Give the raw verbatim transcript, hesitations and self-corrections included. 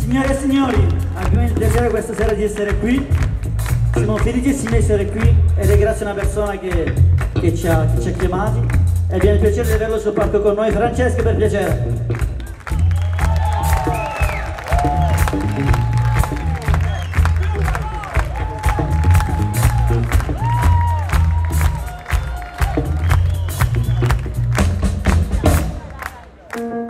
Signore e signori, abbiamo il piacere questa sera di essere qui, siamo felicissimi di essere qui ed è grazie a una persona che, che, ci, ha, che ci ha chiamati e abbiamo il piacere di averlo sul palco con noi. Francesco, per piacere. Thank